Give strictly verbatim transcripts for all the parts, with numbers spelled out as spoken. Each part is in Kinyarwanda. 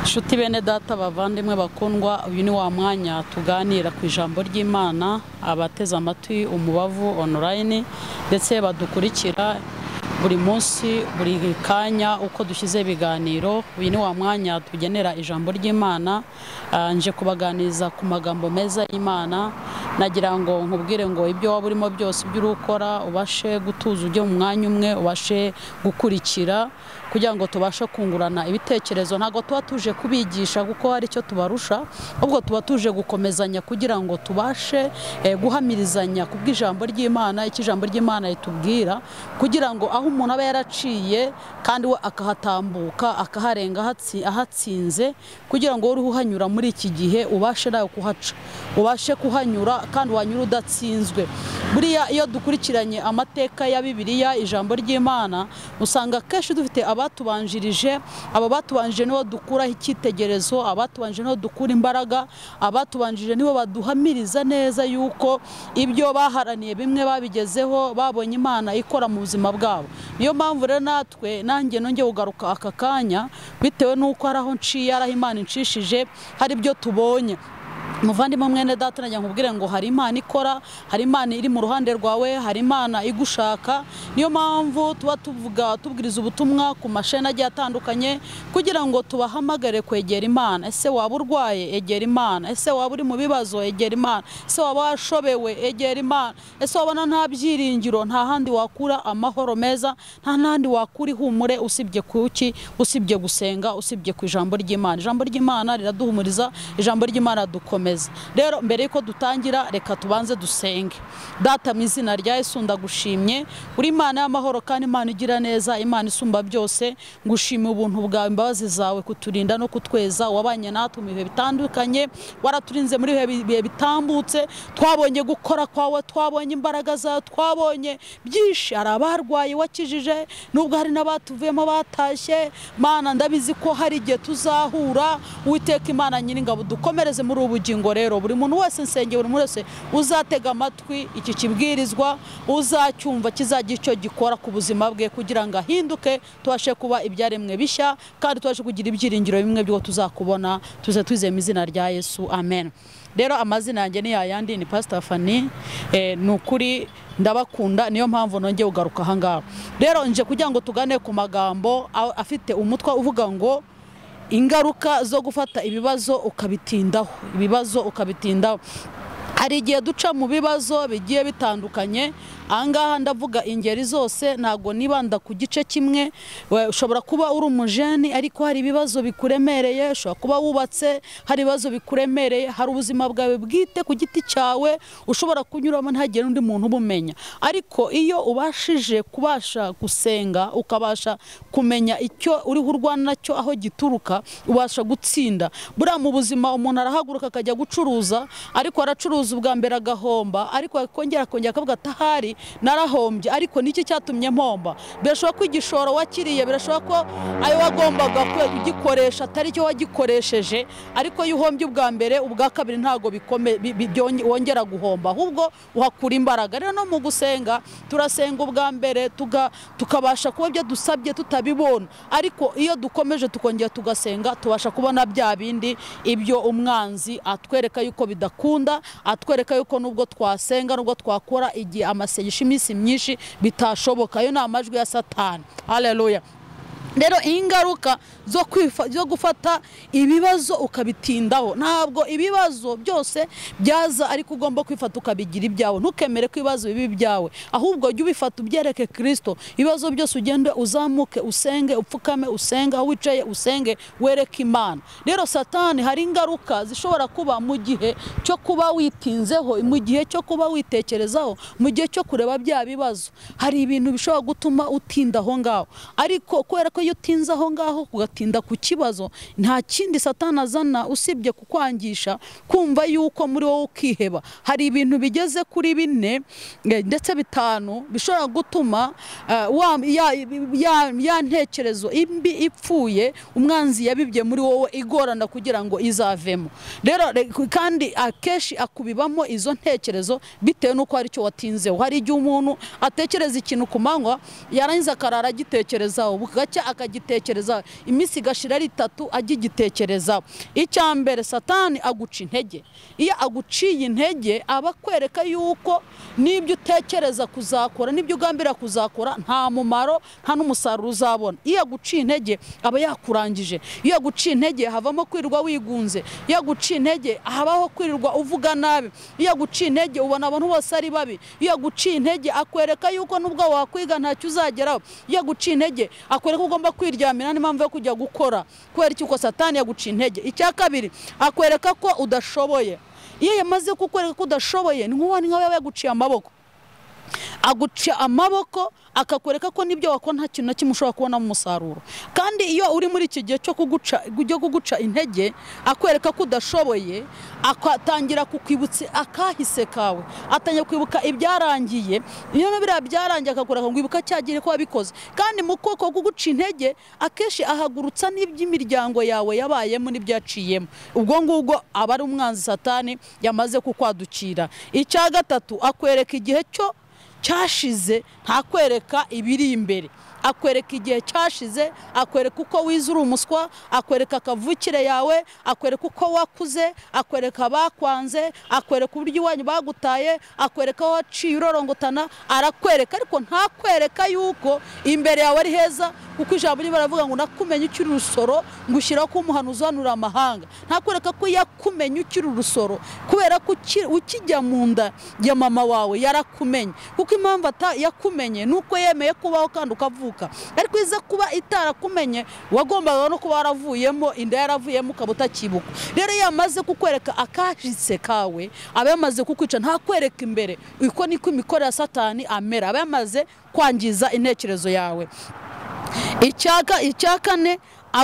Nshuti bene data bavandimwe bakundwa, uyu ni wa mwanya tuganira ku ijambo ry'Imana, abateze amatwi umubavu online ndetse badukurikira buri munsi buri kanya uko dushyize ibiganiro. Uyu ni wa mwanya tugenera ijambo ry'Imana. Nje kubaganiza ku magambo meza y'Imana. Nagira ngo nkubwire ngo ibyo waba urimo byose by'urukora ubashe gutuza ujye mu mwanya umwe, ubashe gukurikira kugira ngo tubashe kungurana ibitekerezo. Ntago tuba tuje kubigisha kuko hari icyo tubarusha, ahubwo tuba tuje gukomezanya kugira ngo tubashe eh, guhamirizanya kubw'ijambo ry'Imana, iki jambo ry'Imana ritubwira, kugira ngo aho umuntu aba yaraciye kandi we akahatambuka akaharenga ahatsinze, kugira ngo uri uhanyura muri iki gihe ubashe nawe kuhaca, ubashe kuhanyura kandi wanyura udatsinzwe. Buriya iyo dukurikiranye amateka ya Bibiliya, ijambo ry'Imana, usanga kenshi dufite abatubanjirije. Aba batubanjije nibo dukuraho icyitegerezo, abatubanjije nibo dukura imbaraga, abatubanjije nibo baduhamiriza neza yuko ibyo baharaniye bimwe babigezeho, babonye Imana ikora mu buzima bwabo. Niyo mpamvu rero natwe nanjye nongeye kugaruka aka kanya bitewe nuko hari aho nciye, hari Imana incishije, hari ibyo tubonye. Muvandimwe mwene data, najya nkubwire ngo hari Imana ikora, hari Imana iri mu ruhande rwawe, hari Imana igushaka. Niyo mpamvu tuba tuvuga tubwiriza ubutumwa ku mashene agiye atandukanye kugira ngo tubahamagare kwegera Imana. Ese waba urwaye, egera Imana. Ese waba uri mu bibazo, egera Imana. Ese waba washobewe, egera Imana. Ese wabona nta byiringiro, nta handi wakura amahoro meza, nta nandi wakura ihumure usibye kuki, usibye gusenga, usibye ku ijambo ry'Imana. Ijambo ry'Imana riraduhumuriza, ijambo ry'Imana dukomeza. Rero mbere yuko dutangira, reka tubanze dusenge. Data, mu izina rya Yesu ndagushimye, uri Imana y'amahoro kandi Imana igira neza, Imana isumba byose. Ngushimiye ubuntu bwawe, imbabazi zawe, kuturinda no kutweza. Wabanye natwe mu bihe bitandukanye, waraturinze muri bihe bitambutse. Twabonye gukora kwawe, twabonye imbaraga zawe, twabonye byinshi. Hari abarwaye wakijije, nubwo hari n'abatuvuyemo batashye. Mana, ndabizi ko hari igihe tuzahura. Uwiteka Imana Nyiringabo, dukomereze muri ubu ngo rero buri muntu wese nsenge, buri muntu wese uzatega amatwi iki kibwirizwa, uzacyumva kizagira icyo gikora ku buzima bwe, kugira ngo ahinduke, tubashe kuba ibyaremwe bishya kandi tubashe kugira ibyiringiro bimwe byo tuzakubona. Tuze twizeye mu izina rya Yesu, amen. Rero amazina yanjye ni yayandi, ni Pastor Fanny. Eh, nukuri ndabakunda, niyo mpamvu nongeye ugaruka aha ngaha. Rero nje kugira ngo tugane ku magambo afite umutwe uvuga ngo ingaruka zo gufata ibibazo ukabitindaho, ibibazo ukabitindaho. Hari igihe duca mu bibazo bigiye bitandukanye. Ahangaha ndavuga ingeri zose, ntago nibanda ku gice kimwe. Ushobora kuba uri umujeni ariko hari ibibazo bikuremereye, ushobora kuba wubatse hari ibibazo bikuremereye, hari ubuzima bwawe bwite ku giti cyawe ushobora kunyuramo ntagire undi muntu ubumenya. Ariko iyo ubashije kubasha gusenga, ukabasha kumenya icyo uri urwana nacyo aho gituruka, ubasha gutsinda. Buriya mu buzima umuntu arahaguruka akajya gucuruza, ariko aracuruza ubwa mbere agahomba, ariko akongera akongera akavuga ati ahari narahombye, ariko niki cyatumye mpomba? Birashoboka ko igishoro wakiriye, birashoboka ko ayo wagombaga kugikoresha atari cyo wagikoresheje, ariko iyo uhombye ubwa mbere, ubwa kabiri ntago bikome wongera guhomba, ahubwo uhakura imbaraga. Rero no mu gusenga, turasenga ubwa mbere tukabasha kuba ibyo dusabye tutabibona, ariko iyo dukomeje tukongera tugasenga, tubasha kubona bya bindi ibyo umwanzi atwereka yuko bidakunda, atwereka yuko nubwo twasenga, nubwo twakora igihe amasengesho iminsi myinshi bitashoboka. Ayo ni amajwi ya Satani. Haleluya. Rero ingaruka zo zo gufata ibibazo ukabitindaho, ntabwo ibibazo byose byaza ariko ugomba kwifata ukabigira ibyawe. Ntukemere ko ibibazo bibi byawe, ahubwo jya ubifata ubyereke Kristo. Ibibazo byose ugende uzamuke, usenge, upfukame, usenge, aho wicaye usenge, wereke Imana. Rero Satani hari ingaruka zishobora kuba mu gihe cyo kuba witinzeho, mu gihe cyo kuba witekerezaho, mu gihe cyo kureba bya bibazo. Hari ibintu bishobora gutuma utindaho ngaho, ariko kubera ko iyo utinze aho ngaho ugatinda ku kibazo, nta kindi Satani azana usibye kukwangisha kumva yuko muri wowe ukiheba. Hari ibintu bigeze kuri bine ndetse bitanu bishobora gutuma ya ntekerezo imbi ipfuye umwanzi yabibye muri wowe igorana kugira ngo izavemo. Rero kandi akeshi akubibamo izo ntekerezo bitewe nuko hari cyo watinzeho. Hari igihe umuntu atekereza ikintu ku manywa, yarangiza akarara agitekerezaho, bugacya akagitekereza iminsi igashira ari itatu agigitekereza. Icya mbere Satani aguca intege. Iyo aguciye intege aba kwereka yuko nibyo utekereza kuzakora nibyo ugambira kuzakora nta mumaro nta n'umusaruro uzabona. Iyo aguciye intege aba yakurangije. Iyo aguciye intege havamo kwirirwa wigunze. Iyo aguciye intege habaho kwirirwa uvuga nabi. Iyo aguciye intege ubona abantu bose ari babi. Iyo aguciye intege akwereka yuko nubwo wakwiga ntacyo uzageraho. Iyo aguciye intege akwereka ugomba kwiryamira n'impamvu yo kujya gukora kubera iki Satani yaguciye intege. Icya kabiri akwereka ko udashoboye. Iyo yamaze kukwereka ko udashoboye ni nk'uwo ni nkawe yaguciye amaboko. Aguca amaboko akakwereka ko nibyo wakora nta kintu na kimwe ushobora kubona mu musaruro. Kandi iyo uri muri iki gihe cyo kuguca cyo kuguca intege akwereka ko udashoboye akatangira kukwibutsa akahise kawe, atangira kwibuka ibyarangiye. Iyo biriya byarangiye akakwereka ngo ibuka cyagire ko wabikoze. Kandi mu koko kuguca intege akeshi ahagurutsa n'iby'imiryango yawe yabayemo n'ibyaciyemo. Ubwo ngubwo aba ari umwanzi Satani yamaze kukwadukira. Icya gatatu akwereka igihe cyo cyashize ntakwereka ibiri imbere. Akwereka igihe cyashize, akwereka uko wizura umuswa, akwereka akavukire yawe, akwereka uko wakuze, akwereka bakwanze, akwereka uburyo iwanyu bagutaye, akwereka aho waciye urorongotana, arakwereka ariko ntakwereka yuko imbere yawe ari heza. Kuko ijambo rye baravuga ngo nakumenye ukiri urusoro ngushyira ko umuhanuzi uhanura amahanga. Ntakwereka ko yakumenye ukiri urusoro kubera ko ukijya mu nda ya mama wawe yarakumenye. Kuko impamvu yakumenye nuko yemeye kubaho kandi ukavuka. Ariko iza kuba itarakumenye wagombaga no kuba waravuyemo inda yaravuyemo ukabuta kibuka. Rero yamaze kukwereka akashitse kawe aba yamaze kukwica ntakwereka imbere. Uko niko imikoro ya Satani amera, aba yamaze kwangiza intekerezo yawe. Icyaka icyakane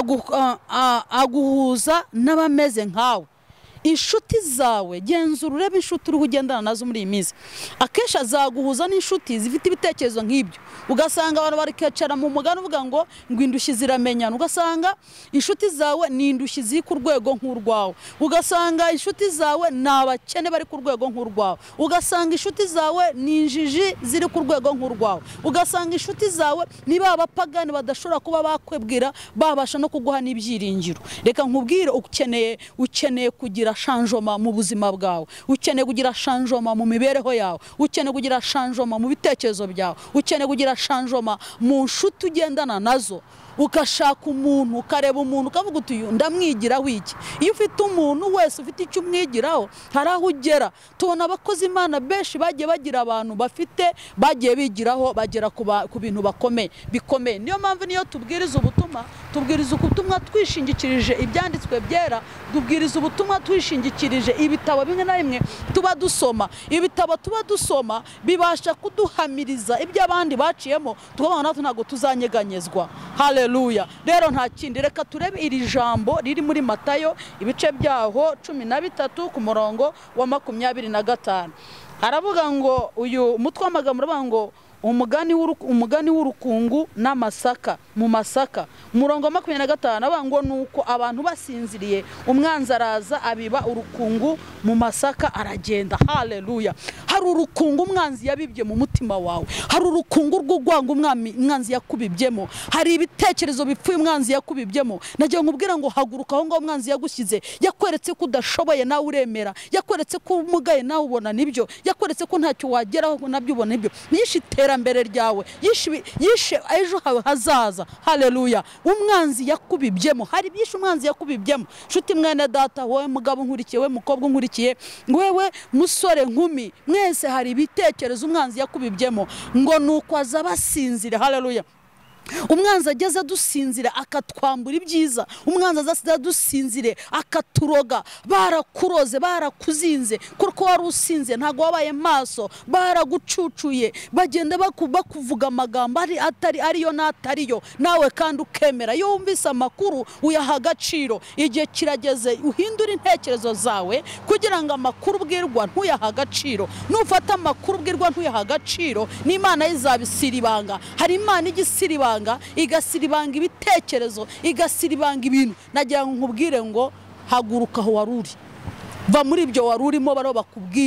aguhuza n'abameze nkawe. Inshuti zawe genzura urebe inshuti uri kugendana nazo muri iyi minsi. Akesha azaguhuza n'inshuti zifite ibitekerezo nk'ibyo. Ugasanga abantu barikecara mu mugano uvuga ngo ngo indushyi ziramenyana. Ugasanga inshuti zawe ni indushyi ziri ku rwego nk'urwawe. Ugasanga inshuti zawe ni abakene bari ku rwego nk'urwawe. Ugasanga inshuti zawe ni injiji ziri ku rwego nk'urwawe. Ugasanga inshuti zawe ni ba bapagani badashobora kuba bakwebwira babasha no kuguha n'ibyiringiro. Reka nkubwire ukeneye ukeneye kugira shanjoma mu buzima bwawe, ukeneye kugira shanjoma mu mibereho yawe, ukeneye kugira shanjoma mu bitekerezo byawe, ukeneye kugira shanjoma mu nshuti ugendana nazo. Ukashaka umuntu ukareba umuntu ukavuga uti ndamwigiraho iki. Iyo ufite umuntu wese ufite icyo umwigiraho hari aho ugera. Tubona abakozi Imana benshi bagiye bagira abantu bafite bagiye bigiraho bagera ku bintu bakomeye bikomeye. Niyo mpamvu niyo tubwiriza ubutumwa tubwiriza ubutumwa twishingikirije ibyanditswe byera, tubwiriza ubutumwa twishingikirije ibitabo bimwe na bimwe tuba dusoma. Ibitabo tuba dusoma bibasha kuduhamiriza ibyo abandi baciyemo tukabona natwe ntago tuzanyeganyezwa. Haleluya. Rero nta kindi reka turebe iri jambo riri muri Matayo ibice byaho cumi na bitatu ku murongo wa makumyabiri na gatanu. Haravuga ngo uyu mutwe w'amagambo uravuga ngo umugani umugani w'urukungu n'amasaka mu masaka. Umurongo wa makumyabiri na gatanu avuga ngo nuko abantu basinziriye umwanzi araza abiba urukungu mu masaka aragenda. Haleluya. Hari urukungu umwanzi yabibye mu mutima wawe. Hari urukungu rw'ugwanga umwanzi yakubibyemo. Hari ibitekerezo bipfuye umwanzi yakubibyemo. Nagiye nkubwira ngo haguruka aho ngo umwanzi yagushyize. Yakweretse ko udashoboye nawe uremera. Yakweretse ko umugaye nawe ubona nibyo. Yakweretse ko ntacyo wageraho nabyo ubona nibyo. Nishi iterambere ryawe yishe yishe ejo hawe hazaza. Haleluya. Umwanzi yakubibyemo. Hari byinshi umwanzi yakubibyemo. Nshuti mwene data, wowe mugabo nkurikiye, we mukobwa nkurikiye, wewe musore nkumi, mwese hari ibitekerezo umwanzi yakubibyemo ngo nuko azabasinzire. Haleluya. Umwanzi ageze dusinzire akatwambura ibyiza. Umwanzi azasize dusinzire akaturoga. Barakuroze barakuzinze kuko wari usinze ntago wabaye maso. Baragucucuye bagenda bakuvuga amagambo ari atari ariyo natariyo nawe kandi ukemera. Iyo wumvise amakuru uyaha agaciro. Igihe kirageze uhindura intekerezo zawe kugira ngo amakuru bwirwa ntuyaha agaciro. Nufata amakuru bwirwa ntuyaha agaciro n'Imana izabisiribanga. Hari Imana igisiribanga igasiribanga ibitekerezo, igasiribanga ibintu. Nagira ngo nkubwire ngo haguruka aho waruri. Va muri ibyo warurimo baro bakubwira.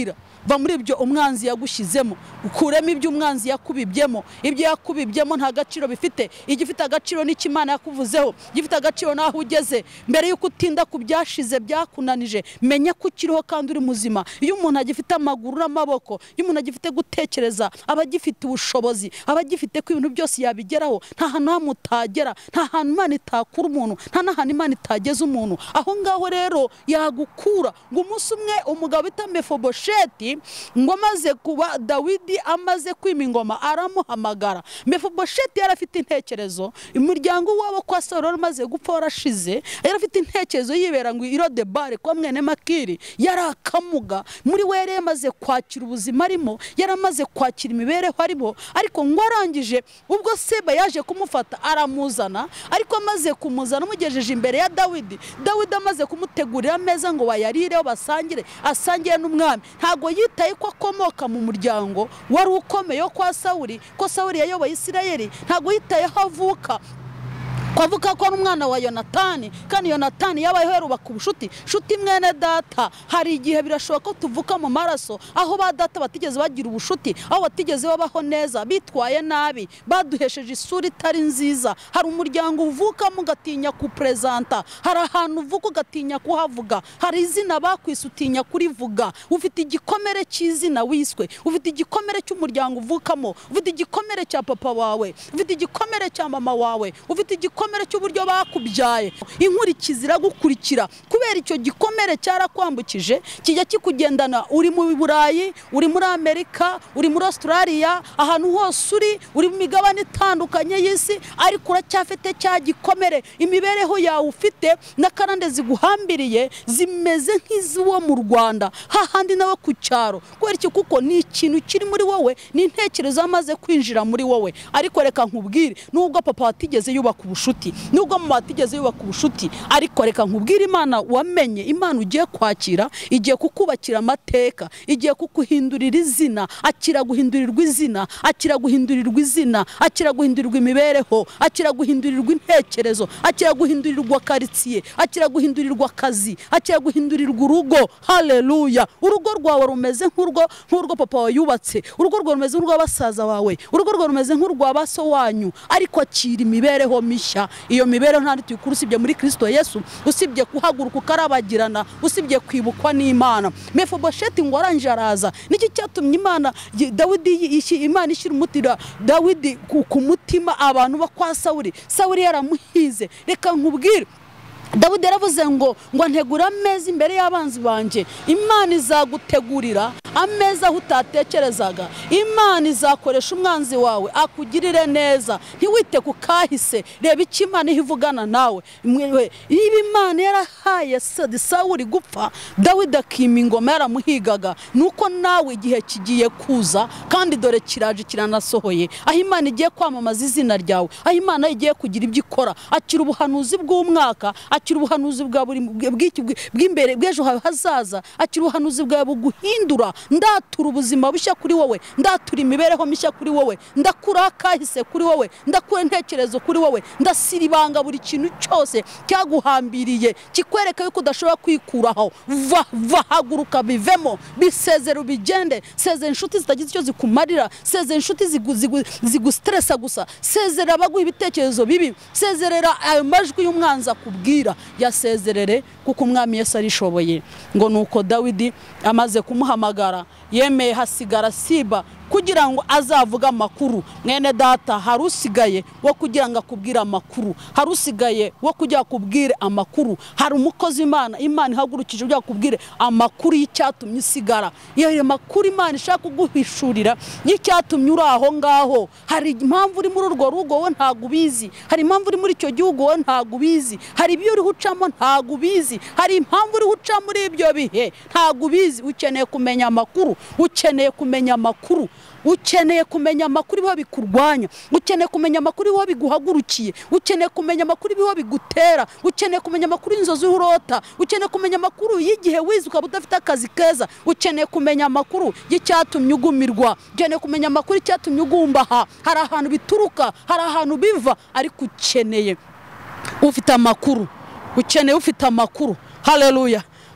va muri ibyo umwanzi yagushyizemo, ukuremo ibyo umwanzi yakubibyemo. Ibyo yakubibyemo nta gaciro bifite. Igifite agaciro n'Imana yakuvuzeho, gifite agaciro naho ugeze. Mbere yuko utinda ku byashize byakunanije, menya ko ukiriho kandi uri muzima. Iyo umuntu agifite amaguru n'amaboko, iyo umuntu agifite gutekereza, aba agifite ubushobozi, aba agifite ko ibintu byose yabigeraho. Nta hantu hamwe utagera, nta hantu Imana itakura umuntu, nta n'ahantu Imana itageza umuntu. Aho ngaho rero yagukura. Ngo umunsi umwe umugabo bita Mefibosheti, ngo amaze kuba Dawidi amaze kwima ingoma, aramuhamagara. Mefibosheti yari afite intekerezo, umuryango wabo kwa Sawuli umaze gupfa warashize, yari afite intekerezo yibera ngo Irodebari kwa mwene Makiri, yari akamuga. Muri we yari yamaze kwakira ubuzima arimo, yari amaze kwakira imibereho arimo. Ariko ngo arangije, ubwo Seba yaje kumufata aramuzana, ariko amaze kumuzana umugejeje imbere ya Dawidi, Dawidi amaze kumutegurira ameza ngo bayarireho basangire, asangire n'umwami. Ntago yitaye ko akomoka mu muryango wari ukomeye kwa Sawuli, ko Sawuli yayoboye Isirayeli. Ntago yitaye aho avuka, kwavuka ko n'umwana wa Yonatani, kandi Yonatani yabayeho yarubaka ubushuti. Shuti mwene data, hari igihe birashoboka ko tuvuka mu maraso, aho ba data batigeze bagira ubushuti, aho batigeze babaho neza, bitwaye nabi, baduhesheje isura itari nziza. Hari umuryango uvukamo ugatinya kupresenta, hari ahantu uvuka ugatinya kuhavuga, hari izina bakwise utinya kurivuga. Ufite igikomere cy'izina wiswe, ufite igikomere cy'umuryango uvukamo, ufite igikomere cya papa wawe, ufite igikomere cya mama wawe, ufite igikomere cy'uburyo bakubyaye. Inkurikizi iragukurikira kubera icyo gikomere cyarakwambukije, kijya kikugendana. Uri mu Burayi, uri muri Amerika, uri muri Australia, ahantu hose uri, uri mu migabane itandukanye y'isi, ariko uracyafite cya gikomere. Imibereho yawe ufite n'akarande ziguhambiriye zimeze nk'iz'uwo mu Rwanda, hahandi nawe ku cyaro. Kubera iki? Kuko ni ikintu kiri muri wowe, ni intekerezo amaze kwinjira muri wowe. Ariko reka nkubwire, nubwo papa watigeze yubaka ubushuti, nubwo mama watigeze yubaka ubushuti, ariko reka nkubwire, Imana wamenye, Imana ugiye kwakira, igiye kukubakira amateka, igiye kukuhindurira izina. Akira guhindurirwa izina, akira guhindurirwa izina, akira guhindurirwa imibereho, akira guhindurirwa intekerezo, akira guhindurirwa karitsiye, akira guhindurirwa akazi, akira guhindurirwa urugo. Haleluya! Urugo rwawe rumeze nk'urwo nk'urwo papa wawe yubatse, urugo rwawe rumeze nk'urw'abasaza bawe, urugo rwawe rumeze nk'urwa baso wanyu, ariko akira imibereho mishya. Iyo mibereho nta tuyikuru usibye muri Kristo Yesu, usibye kuhaguruka ukarabagirana, usibye kwibukwa n'Imana. Mefibosheti ngo aranje araza. Niki cyatumye Imana Dawidi Imana ishyira umutira Dawidi ku mutima abantu bakwa Sawuli. Sawuli yaramuhize. Reka nkubwire, Dawidi yaravuze ngo ngo ntegura ameza imbere y'abanzi banje. Imana izagutegurira ameza aho utatekerezaga. Imana izakoresha umwanzi wawe akugirire neza. Ntiwite ku kahise, reba icyo Imana ivugana nawe. Niba Imana yarahaye Sawuli gupfa, Dawidi akima ingoma yaramuhigaga, nuko nawe igihe kigiye kuza, kandi dore kiraje kiranasohoye. Aho Imana igiye kwamamaza izina ryawe, aho Imana igiye kugira ibyo ikora. Akira ubuhanuzi bw'umwaka, akira ubuhanuzi bwa buri bw'imbere bw'ejo hazaza, akira ubuhanuzi bwa buguhindura. Ndatura ubuzima bushya kuri wowe, ndatura imibereho mishya kuri wowe, ndakura kahise kuri wowe, ndakura intekerezo kuri wowe, ndasiribanga buri kintu cyose cyaguhambiriye kikwereka yuko udashobora kwikuraho. Va va haguruka bivemo, bisezera ubigende. Sezera inshuti zitagize icyo zikumarira, sezera inshuti zigustressa gusa, sezera abaguha ibitekerezo bibi, sezerera ayo majwi y'umwanzi akubwira. Yasezerere kuko umwami Yesu arishoboye. Ngo nuko Dawidi amaze kumuhamagara, yemeye hasigara Siba kugira ngo azavuga amakuru. Mwene data, harusigaye wo kugira ngo akubwire amakuru, harusigaye wo kujya kubwire amakuru. Hari umukozi Imana Imana ihagurukije ujya kubwire amakuru y'icyatumye isigara. Iyo makuru Imana ishaka kuguhishurira y'icyatumye uri aho ngaho. Hari impamvu uri muri urwo rugo wowe ntago ubizi, hari impamvu uri muri icyo gihugu wowe ntago ubizi, hari ibyo uri hucamo ntago ubizi, hari impamvu uri huca muri ibyo bihe ntago ubizi. Ukeneye kumenya amakuru, ukeneye kumenya amakuru, ukeneye kumenya amakuru biho bikurwanya, ukeneye kumenya amakuru biho biguhagurukiye, ukeneye kumenya amakuru biho bigutera, ukeneye kumenya amakuru y'inzozi urota, ukeneye kumenya amakuru y'igihe wize ukaba udafite akazi keza, ukeneye kumenya amakuru y'icyatumye ugumirwa, ukeneye kumenya amakuru y'icyatumye ugumbaha. Hari ahantu bituruka, hari ahantu biva, ariko ukeneye ufite amakuru, ukeneye ufite amakuru. Haleluya!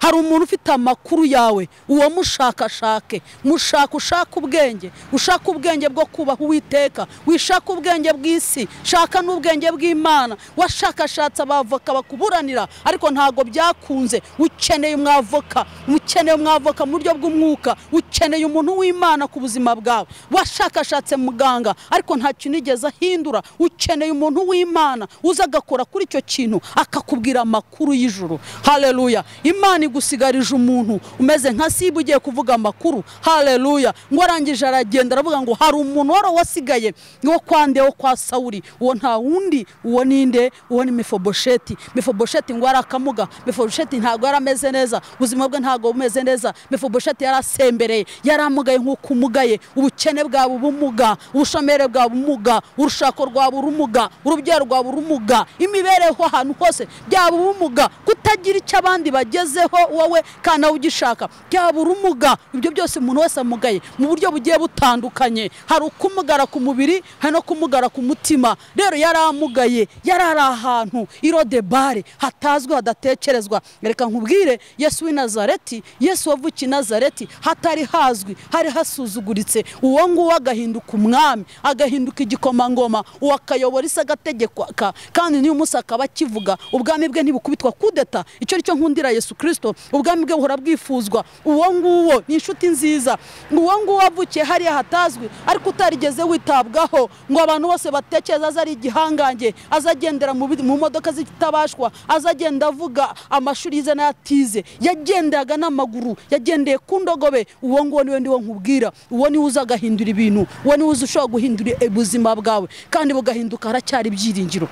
hari umuntu ufite amakuru yawe, uwo mushakashake, mushaka ushaka ubwenge, ushaka ubwenge bwo kubaha Uwiteka, wishaka ubwenge bw'isi, shaka n'ubwenge bw'Imana. Washakashatse abavoka bakuburanira ariko ntago byakunze, ukeneye umwavoka, ukeneye umwavoka mu buryo bw'umwuka, ukeneye umuntu w'Imana ku buzima bwawe. Washakashatse muganga ariko nta kintu igeze ahindura, ukeneye umuntu w'Imana uza agakora kuri icyo kintu akakubwira amakuru y'ijuru. Haleluya. Imana igusigarije umuntu umeze nka Siba ugiye kuvuga amakuru. Haleluya. Ngo arangije aragenda aravuga ngo hari umuntu wari wasigaye wo kwande wo kwa Sawuli, uwo nta wundi, uwo ninde? Uwo ni Mefibosheti. Mefibosheti ngo arakamuga, Mefibosheti ntago yarameze neza, ubuzima bwe ntago bumeze neza. Mefibosheti yarasembereye, yaramugaye nk'uko umugaye, ubukene bwa bumuga, ubushomere bwa bumuga, urushako rwa burumuga, urubyaro rwa burumuga, imibereho ahantu hose bya bumuga, kutagira icyo abandi bagezeho wowe kana ugishaka bya burumuga. Ibyo byose umuntu wese amugaye mu buryo bugiye butandukanye, hari ukumugara ku mubiri, hari no kumugara ku mutima. Rero yaramugaye, yarari ahantu Irodebari hatazwi hadatekerezwa. Reka nkubwire, Yesu w'i Nazareti, Yesu wavukiye i Nazareti hatari hazwi, hari hasuzuguritse. Uwo nguwo agahinduka umwami, agahinduka igikomangoma, uwo akayobora isi agategeka, kandi niyo umunsi akaba akivuga. Ubwami bwe ntibukubitwa kudeta. Icyo nicyo nkundira Yesu Kristo, ubwami bwe buhora bwifuzwa. Uwo nguwo ni inshuti nziza, uwo nguwo wavukiye hariya hatazwi ariko utarigeze witabwaho ngo abantu bose batekereza azari igihangange, azagendera mu modoka zitabashwa, azagenda avuga amashuri yize n'atize, yagendaga n'amaguru, yagendeye ku ndogobe. Uwo nguwo niwe ndiwo nkubwira, uwo ni uza agahindura ibintu, uwo ni uza ushobora guhindura ubuzima bwawe kandi bugahinduka. Haracyari ibyiringiro.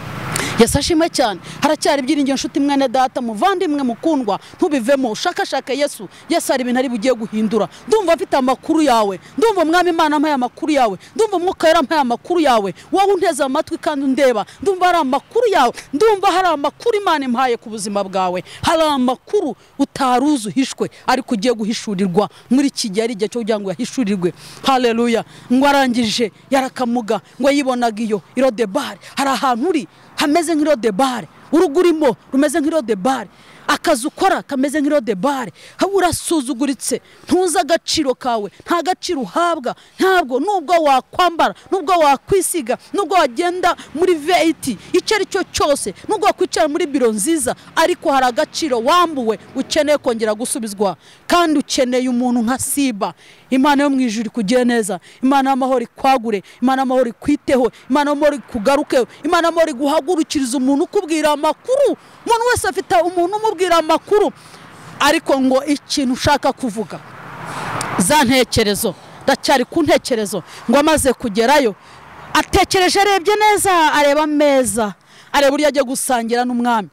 Yesu ashimwe cyane. Haracyari ibyiringiro nshuti mwene data, muvandimwe mukundwa, ntubivemo, ushakashaka Yesu. Yesu hari ibintu ari bugiye guhindura. Ndumva afite amakuru yawe, ndumva Umwami Imana ampaye amakuru yawe, ndumva Umwuka Wera ampaye amakuru yawe, wowe unteze amatwi kandi undeba. Ndumva hari amakuru yawe, ndumva hari amakuru Imana impaye ku buzima bwawe, hari amakuru utaruzi uhishwe ariko ugiye guhishurirwa muri iki gihe, ari igihe cyo kugira ngo yahishurirwe. Haleluya. Ngo arangije yarakamuga, ngo yibonaga iyo Irodebari. Hari ahantu uri hameze nk'Irodebari, urugurimo rumeze nk'Irodebari, akazi ukora kameze nk'Irodebari, haba urasuzuguritse, ntuzi agaciro kawe, nta gaciro uhabwa. Ntabwo nubwo wakwambara, nubwo wakwisiga, nubwo wagenda muri veiti icyo ari cyo cyose, nubwo wakwicara muri biro nziza, ariko hari agaciro wambuwe ukeneye kongera gusubizwa. Kandi ukeneye umuntu nka Siba. Imana yo mu ijuru ikugire neza, Imana y'amahoro ikwagure, Imana y'amahoro ikwiteho, Imana y'amahoro ikugarukeho, Imana y'amahoro iguhagurukiriza umuntu ukubwira amakuru. Umuntu wese afite umuntu umubwira amakuru, ariko ngo ikintu ushaka kuvuga za ntekerezo, ndacyari ku ntekerezo. Ngo amaze kugerayo atekereje, arebye neza, areba meza, areba urya agiye gusangira n'umwami,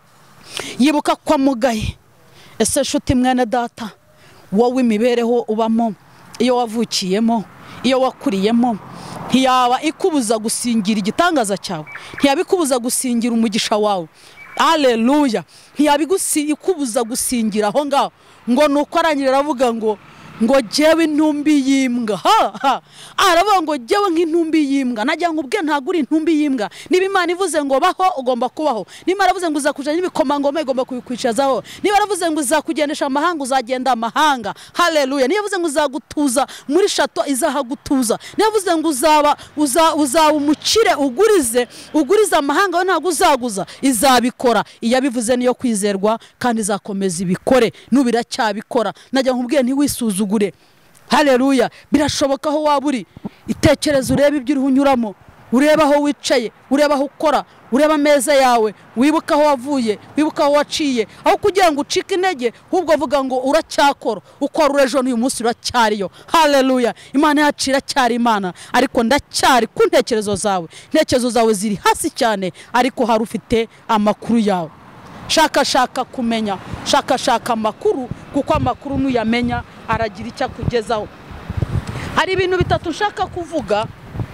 yibuka ko amugaye. Ese nshuti mwene data, wowe imibereho ubamo, iyo wavukiyemo, iyo wakuriyemo, ntiyaba ikubuza gusingira igitangaza cyawe, ntiyabikubuza gusingira umugisha wawe. Haleluya. Ntiyabikubuza gusingira aho ngaho. Ngo nuko arangirira aravuga ngo ngo jewe intumbi yimbwa. Ha ha. Aravuga ngo jewe nk'intumbi yimbwa. Najya nkubwe ntago uri intumbi yimbwa. Niba Imana ivuze ngo baho ugomba kubaho. Niba aravuze ngo uzakujana n'ibikomangoma igomba kubikwicazaho. Niba aravuze ngo uzakugendesha amahanga uzagenda amahanga. Haleluya. Niba avuze ngo uzagutuza muri shato izahagutuza. Niba avuze ngo uzaba uzaba umukire ugurize uguriza amahanga we ntago uzaguza, izabikora. Iyabivuze niyo kwizerwa kandi izakomeza ibikore. Nubira cyabikora. Najya nkubwe ntiwisuzu gure. Haleluya. Birashoboka aho waburi, itekereza urebe ibyo uri unyuramo, ureba aho wicaye, ureba aho ukora, ureba ameza yawe, wibuka aho wavuye, wibuka aho waciye, aho kugira ngo ucike intege, ahubwo avuga ngo uracyakora, ukora urejo n'uyu munsi uracyariyo. Haleluya. Imana yacira cyari Imana, ariko ndacyari ku ntekerezo zawe. Ntekerezo zawe ziri hasi cyane, ariko hari ufite amakuru yawe. Shaka shaka kumenya, shaka shaka amakuru, kuko amakuru nuyamenya aragira icyo akugezaho. Hari ibintu bitatu nshaka kuvuga.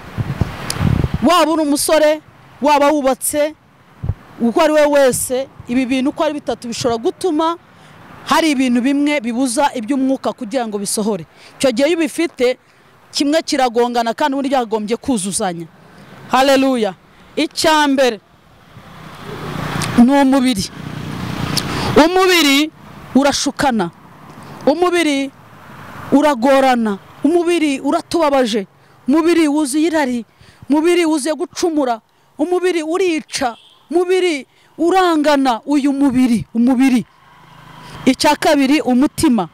Waba uri umusore, waba wubatse, uko ari we wese, ibi bintu uko ari bitatu bishobora gutuma hari ibintu bimwe bibuza iby'umwuka kugira ngo bisohore. Cyo gihe ubifite kimwe kiragongana kandi ubundi byagombye kuzuzanya. Haleluya. Icyambere ni umubiri. Umubiri urashukana, umubiri uragorana, umubiri uratubabaje, umubiri wuzuye irari, umubiri wuzuye gucumura, umubiri urica, umubiri urangana. Uyu mubiri umubiri icya kabiri umutima.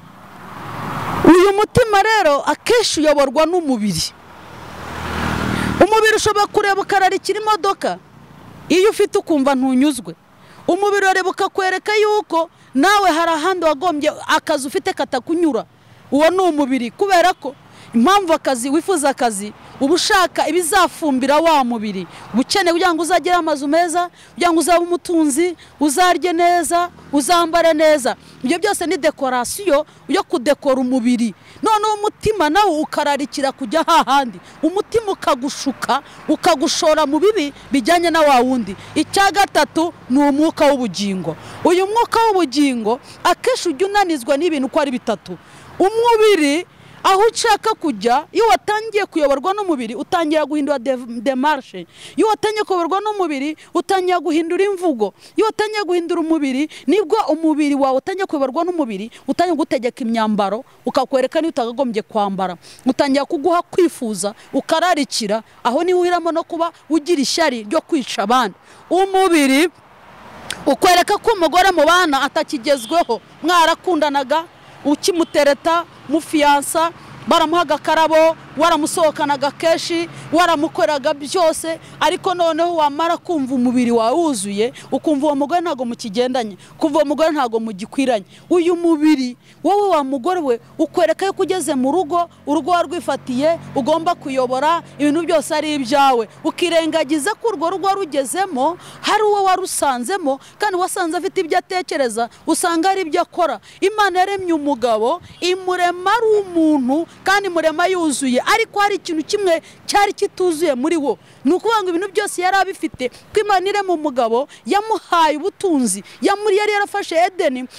Uyu mutima rero akenshi uyoborwa n'umubiri. Umubiri ushobora kureba ukararikira imodoka iyo ufite ukumva ntunyuzwe. Umubiri ureba ukakwereka yuko nawe hari ahandi wagombye akazi ufite katakunyura. Uwo ni umubiri, kubera ko impamvu akazi wifuza akazi uba ushaka ibizafumbira wa mubiri. Ubukene kugira ngo uzagire amazu meza, kugira ngo uzabe umutunzi, uzarye neza, uzambare neza. Ibyo byose ni dekorasiyo yo kudekora umubiri. Noneho umutima nawe ukararikira kujya hahandi. Umutima ukagushuka, ukagushora mu bibi bijyanye na wa wundi. Icya gatatu ni umwuka w'ubugingo. Uyu mwuka w'ubugingo akenshi ujya unanizwa n'ibintu uko ari bitatu. Umubiri aho ushaka kujya, iyo watangiye kuyoborwa n'umubiri utangira guhindura demarche. Iyo watangiye kuyoborwa n'umubiri utangira guhindura imvugo. Iyo watangiye guhindura umubiri nibwo umubiri wawe utangiye kuyoborwa n'umubiri utangiye gutegeka imyambaro, ukakwereka niyo utagagombye kwambara. Utangira kuguha kwifuza, ukararikira. Aho ni uhiramo no kuba ugira ishyari ryo kwica abandi. Umubiri ukwereka ko umugore mu bana atakigezweho, mwarakundanaga ukimutereta mufiyansa, baramuha agakarabo, waramusohokanaga keshi, waramukoraga byose, ariko noneho wamara kumva umubiri wawe wuzuye, ukumva uwo mugore ntago mukigendanye, kumva uwo mugore ntago mugikwiranye. Uyu mubiri wowe wa mugore we ukwereka yuko ugeze mu rugo, urugo warwifatiye, ugomba kuyobora, ibintu byose ari ibyawe. Ukirengagiza ko urwo rugo rugezemo hari uwo warusanzemo, kandi wasanze afite ibyo atekereza, usanga ari ibyo akora. Imana yaremye umugabo, imurema ari umuntu, kandi murema yuzuye, ariko hari ikintu kimwe cyari kituzuye muri wo. Nukuvuga ngo ibintu byose yari abifite. Ko Imana irema umugabo yamuhaye ubutunzi, yamuri yari yarafashe Edeni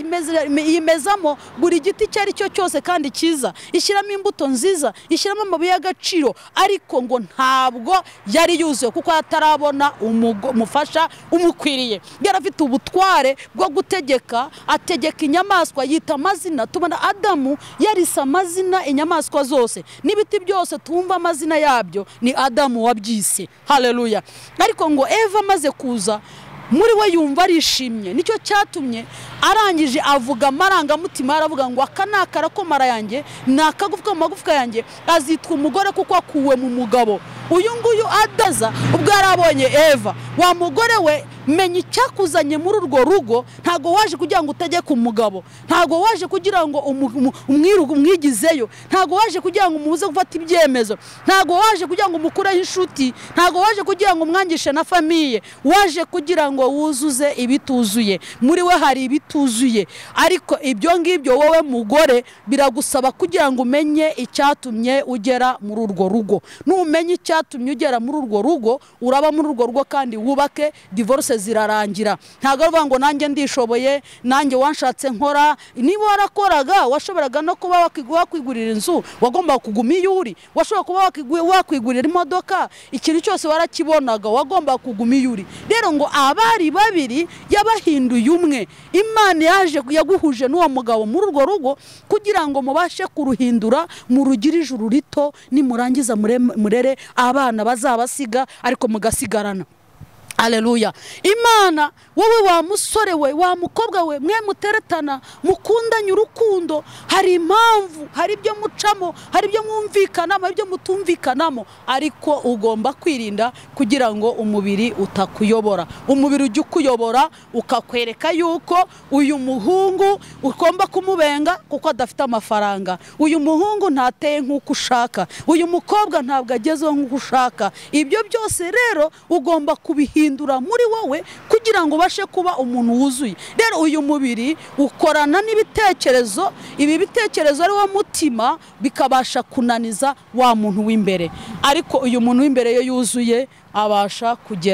yimezamo buri giti cyari cyo cyose kandi cyiza, ishyiramo imbuto nziza, ishyiramo amabuye y'agaciro, ariko ngo ntabwo yari yuzuye kuko atarabona umufasha umukwiriye. Yari afite ubutware bwo gutegeka, ategeka inyamaswa, yita amazina. Tubona Adamu yarisa amazina inyamaswa zose, n'ibiti byose tumva amazina yabyo ni Adamu wabyise. Haleluya. Ariko ngo Eva amaze kuza, muri we yumva arishimye. Nicyo cyatumye arangije avuga amarangamutima, aravuga ngo aka nakara ko mara yanjye, nakagufwa mu magufwa yanjye, azitwa umugore kuko akuwe mu mugabo. Uyu nguyu Adaza ubwo yarabonye Eva, wa mugore we, menya icyakuzanye muri urwo rugo. Ntago waje kugira ngo utegeke umugabo, ntago waje kugira ngo umwirugo umwigizeyo, ntago waje kugira ngo umuze gufata ibyemezo, ntago waje kugira ngo umukureho inshuti, ntago waje kugira ngo umwangishe na famiye, waje kugira ngo wuzuze ibituzuye. Muri we hari ibituzuye, ariko ibyo ngibyo wowe mugore biragusaba kugira ngo umenye icyatumye ugera muri urwo rugo. Numenye icyatumye ugera muri urwo rugo, uraba muri urwo rugo kandi wubake, divorce zirarangira. Ntago ruvuga ngo nanjye ndishoboye, nanjye wanshatse nkora. Niba warakoraga washoboraga no kuba wakwigurira inzu, wagomba kuguma iyo uri. Washobora kuba wakwigurira imodoka, ikintu cyose warakibonaga, wagomba kuguma iyo uri. Rero ngo abari babiri yabahinduye umwe. Imana yaje yaguhuje n'uwo mugabo muri urwo rugo kugira ngo mubashe kuruhindura, murugire ijuru rito, nimurangiza murere abana bazabasiga ariko mugasigarana. Haleluya. Imana wowe wa musore we, wa mukobwa we, mwe muteretana, mukundanye urukundo, hari impamvu, hari ibyo mucamo, hari ibyo mwumvikanamo, ibyo mutumvikanamo, ariko ugomba kwirinda kugira ngo umubiri utakuyobora. Umubiri ujye ukuyobora ukakwereka yuko uyu muhungu ugomba kumubenga kuko adafite amafaranga, uyu muhungu ntateye nk'uko ushaka, uyu mukobwa ntabwo agezeho nk'uko ushaka. Ibyo byose rero ugomba kubihindura muri wowe kugira ngo ubashe kuba umuntu wuzuye. Rero uyu mubiri ukorana n'ibitekerezo, ibi bitekerezo ari wo mutima, bikabasha kunaniza wa muntu w'imbere. Ariko uyu muntu w'imbere yo yuzuye abasha kugera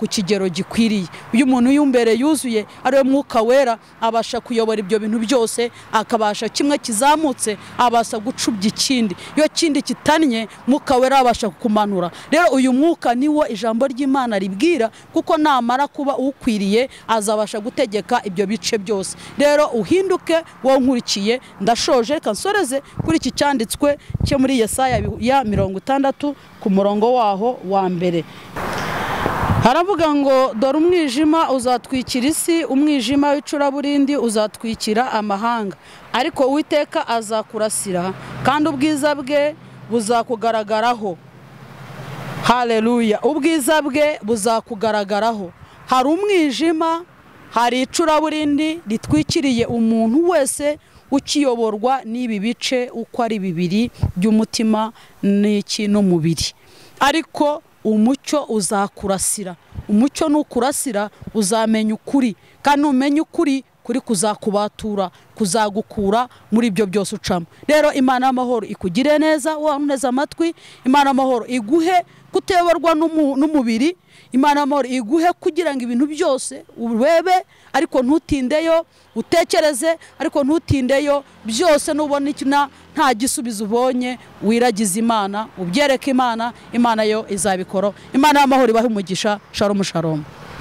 ku kigero gikwiriye. Uyu muntu yumbere yuzuye ari Mwuka Wera abasha kuyobora ibyo bintu byose, akabasha kimwe kizamutse abasha gucubya ikindi, iyo kindi kitannye Mwuka Wera abasha kukumanura. Rero uyu mwuka niwo ijambo ry'Imana ribwira, kuko namara kuba ukwiriye azabasha gutegeka ibyo bice byose. Rero uhinduke wo nkurikiye, ndashoje kansoreze kuri iki cyanditswe cyo muri Yesaya ya mirongo itandatu ku murongo waho wa mbere. Haravuga ngo dore umwijima uzatwikira isi, umwijima w'icuraburindi uzatwikira amahanga, ariko Uwiteka azakurasira kandi ubwiza bwe buzakugaragaraho. Haleluya, ubwiza bwe buzakugaragaraho. Hari umwijima, hari icuraburindi ritwikiriye umuntu wese ukiyoborwa n'ibi bice uko ari bibiri by'umutima n'iki n'umubiri, ariko umucyo uzakurasira. Umucyo nukurasira uzamenya ukuri, kandi umenya ukuri kuri kuzakubatura, kuzagukura muri ibyo byose ucamo. Rero Imana y'amahoro ikugire neza, waneza amatwi. Imana y'amahoro iguhe kuteberwa n'umubiri. Imana y'amahoro iguhe kugira ngo ibintu byose urebe, ariko ntutindeyo, utekereze ariko ntutindeyo, byose nubona ikina nta gisubizo ubonye wiragiza Imana, ubyereke Imana, Imana yo izabikora. Imana y'amahoro ibahe umugisha. Shalom shalom.